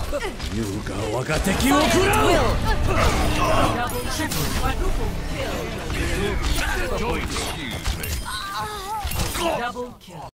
優雅我が敵を食らう Double, triple, quadruple kill. Double kill.